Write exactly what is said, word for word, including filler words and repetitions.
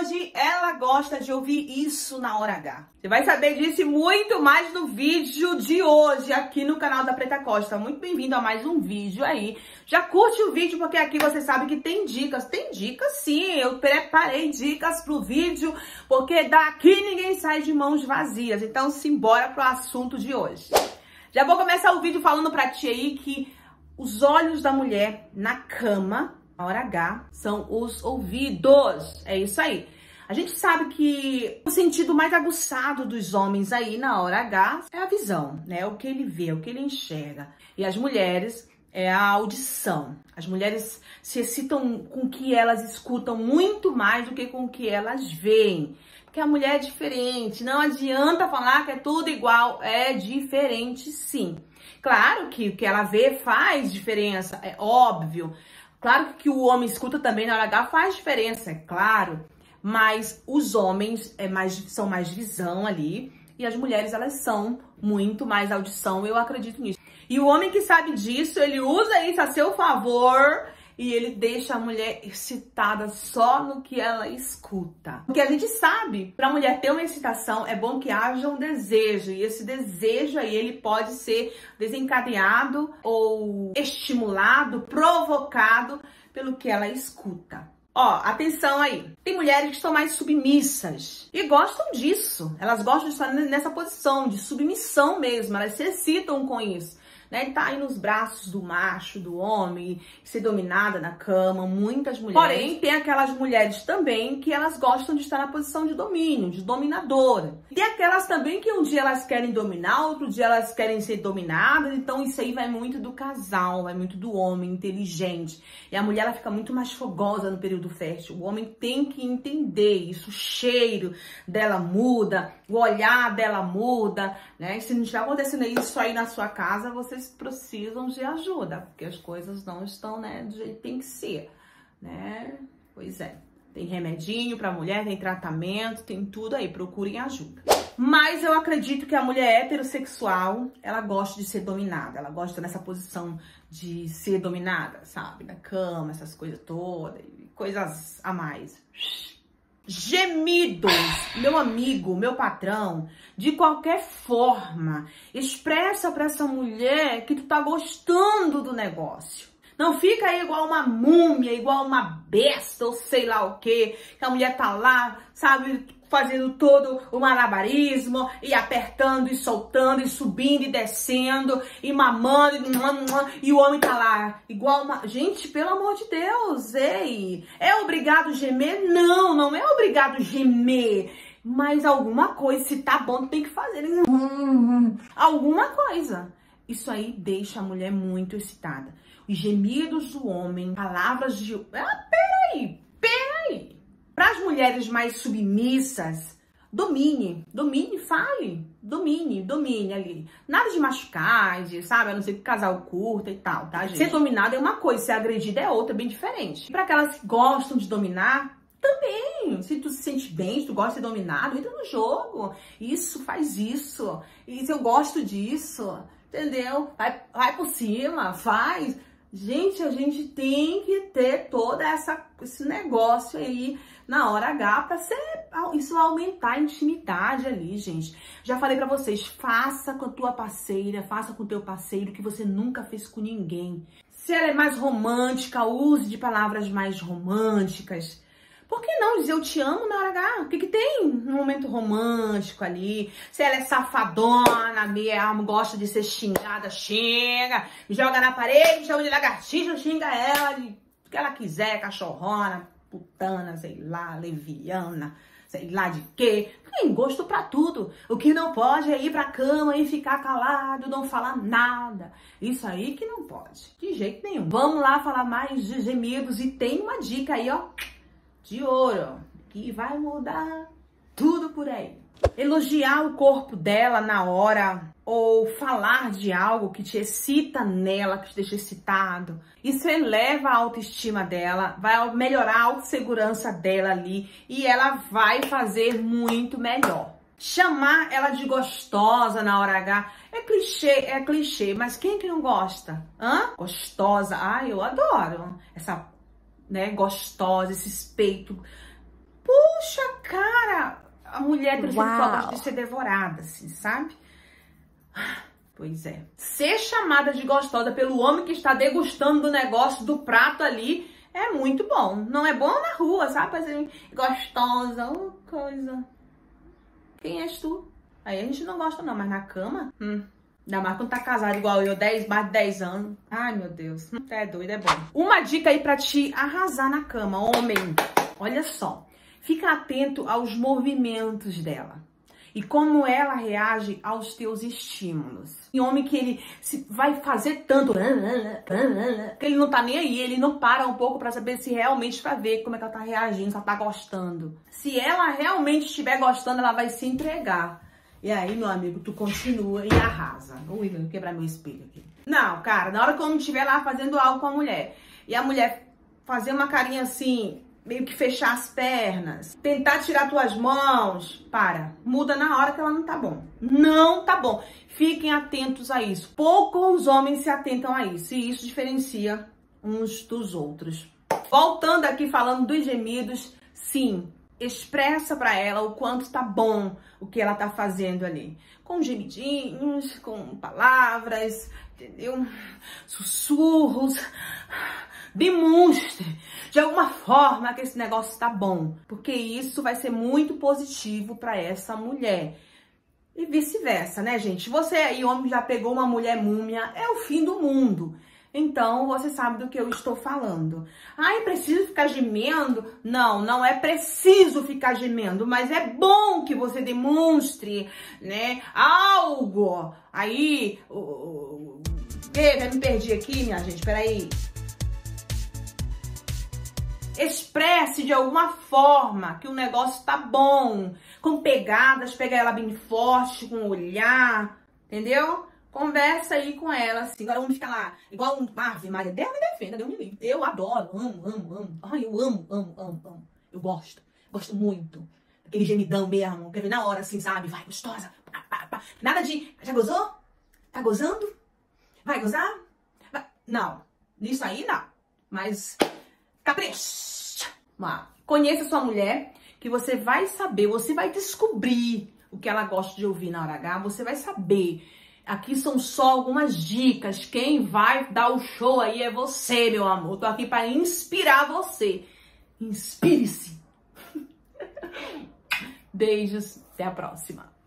hoje ela gosta de ouvir isso na hora H. Você vai saber disso e muito mais no vídeo de hoje aqui no canal da Preta Costa. Muito bem-vindo a mais um vídeo aí. Já curte o vídeo porque aqui você sabe que tem dicas. Tem dicas sim, eu preparei dicas pro vídeo porque daqui ninguém sai de mãos vazias. Então simbora pro assunto de hoje. Já vou começar o vídeo falando pra ti aí que os olhos da mulher na cama, na hora H, são os ouvidos. É isso aí. A gente sabe que o sentido mais aguçado dos homens aí na hora H é a visão, né? O que ele vê, o que ele enxerga. E as mulheres é a audição. As mulheres se excitam com o que elas escutam muito mais do que com o que elas veem. Porque a mulher é diferente. Não adianta falar que é tudo igual. É diferente, sim. Claro que o que ela vê faz diferença, é óbvio. Claro que o homem escuta também na hora H faz diferença, é claro. Mas os homens é mais, são mais visão ali e as mulheres elas são muito mais audição, eu acredito nisso. E o homem que sabe disso, ele usa isso a seu favor e ele deixa a mulher excitada só no que ela escuta. Porque a gente sabe, para a mulher ter uma excitação, é bom que haja um desejo. E esse desejo aí, ele pode ser desencadeado ou estimulado, provocado pelo que ela escuta. Ó, atenção aí. Tem mulheres que estão mais submissas e gostam disso. Elas gostam de estar nessa posição de submissão mesmo. Elas se excitam com isso. Né, tá aí nos braços do macho, do homem, ser dominada na cama, muitas mulheres. Porém, tem aquelas mulheres também que elas gostam de estar na posição de domínio, de dominadora. Tem aquelas também que um dia elas querem dominar, outro dia elas querem ser dominadas, então isso aí vai muito do casal, vai muito do homem inteligente. E a mulher ela fica muito mais fogosa no período fértil. O homem tem que entender isso, o cheiro dela muda, o olhar dela muda, né? E se não estiver acontecendo isso aí na sua casa, você precisam de ajuda, porque as coisas não estão, né, do jeito que tem que ser, né? Pois é, tem remedinho pra mulher, tem tratamento, tem tudo aí, procurem ajuda. Mas eu acredito que a mulher heterossexual, ela gosta de ser dominada, ela gosta nessa posição de ser dominada, sabe? Na cama, essas coisas todas, coisas a mais. Gemidos, meu amigo, meu patrão, de qualquer forma, expressa pra essa mulher que tu tá gostando do negócio. Não fica aí igual uma múmia, igual uma besta, ou sei lá o quê, que a mulher tá lá, sabe, fazendo todo o malabarismo, e apertando, e soltando, e subindo, e descendo, e mamando, e, e o homem tá lá, igual uma... Gente, pelo amor de Deus, ei, é obrigado gemer? Não, não é obrigado gemer, mas alguma coisa, se tá bom, tem que fazer, alguma coisa. Isso aí deixa a mulher muito excitada. Os gemidos do homem, palavras de... Ah, peraí, peraí. Para as mulheres mais submissas, domine, domine, fale, domine, domine ali. Nada de machucar, de, sabe, a não ser que o casal curta e tal, tá, gente? Ser dominada é uma coisa, ser agredida é outra, bem diferente. Para aquelas que gostam de dominar, também. Se tu se sente bem, se tu gosta de ser dominado, entra no jogo. Isso, faz isso. E se eu gosto disso, entendeu? Vai, vai por cima, faz. Gente, a gente tem que ter todo essa, esse negócio aí na hora H pra ser, isso aumentar a intimidade ali, gente. Já falei pra vocês, faça com a tua parceira, faça com o teu parceiro que você nunca fez com ninguém. Se ela é mais romântica, use de palavras mais românticas. Por que não dizer eu te amo na hora H? O que que tem no momento romântico ali? Se ela é safadona mesmo, gosta de ser xingada, xinga. Joga na parede, chama de lagartixa, xinga ela de o que ela quiser, cachorrona, putana, sei lá, leviana, sei lá de quê. Tem gosto pra tudo. O que não pode é ir pra cama e ficar calado, não falar nada. Isso aí que não pode, de jeito nenhum. Vamos lá falar mais de gemidos e tem uma dica aí, ó, de ouro, que vai mudar tudo por aí. Elogiar o corpo dela na hora ou falar de algo que te excita nela, que te deixa excitado. Isso eleva a autoestima dela, vai melhorar a autossegurança dela ali e ela vai fazer muito melhor. Chamar ela de gostosa na hora H é clichê, é clichê, mas quem que não gosta? Hã? Gostosa, ai, eu adoro essa, né, gostosa, esse peito. Puxa a mulher tem Uau. de ser devorada, assim, sabe? Pois é. Ser chamada de gostosa pelo homem que está degustando do negócio, do prato ali, é muito bom. Não é bom na rua, sabe? Assim, gostosa, oh, coisa. Quem és tu? Aí a gente não gosta não, mas na cama, hum. Ainda mais quando tá casado igual eu, dez, mais de dez anos. Ai, meu Deus. Hum, é doido, é bom. Uma dica aí pra te arrasar na cama, homem. Olha só. Fica atento aos movimentos dela. E como ela reage aos teus estímulos. E homem que ele se vai fazer tanto, que ele não tá nem aí, ele não para um pouco pra saber se realmente, pra ver como é que ela tá reagindo, se ela tá gostando. Se ela realmente estiver gostando, ela vai se entregar. E aí, meu amigo, tu continua e arrasa. Ui, vou quebrar meu espelho aqui. Não, cara, na hora que o homem estiver lá fazendo algo com a mulher, e a mulher fazer uma carinha assim, meio que fechar as pernas, tentar tirar tuas mãos, para. Muda na hora que ela não tá bom. Não tá bom. Fiquem atentos a isso. Poucos homens se atentam a isso. E isso diferencia uns dos outros. Voltando aqui falando dos gemidos, sim, expressa pra ela o quanto tá bom o que ela tá fazendo ali. Com gemidinhos, com palavras, entendeu? Sussurros. Demonstre de alguma forma que esse negócio tá bom, porque isso vai ser muito positivo para essa mulher. E vice-versa, né, gente? Você aí, homem, já pegou uma mulher múmia, é o fim do mundo. Então, você sabe do que eu estou falando. Ai, preciso ficar gemendo? Não, não é preciso ficar gemendo, mas é bom que você demonstre, né, algo. Aí, o... o... Eita, me perdi aqui, minha gente, peraí. Expresse de alguma forma que o negócio tá bom. Com pegadas, pega ela bem forte, com o olhar, entendeu? Conversa aí com ela, assim. Agora vamos ficar lá, igual um Ave Maria. Deus me defenda, Deus me livre. Eu adoro, amo, amo, amo. Ai, eu amo, amo, amo, amo. Eu gosto, gosto muito. Aquele gemidão mesmo, quer ver na hora, assim, sabe? Vai, gostosa. Pá, pá, pá. Nada de, já gozou? Tá gozando? Vai gozar? Vai. Não, isso aí não. Mas... capricho. Conheça sua mulher, que você vai saber, você vai descobrir o que ela gosta de ouvir na hora H, você vai saber. Aqui são só algumas dicas, quem vai dar o show aí é você, meu amor. Tô aqui para inspirar você. Inspire-se. Beijos, até a próxima.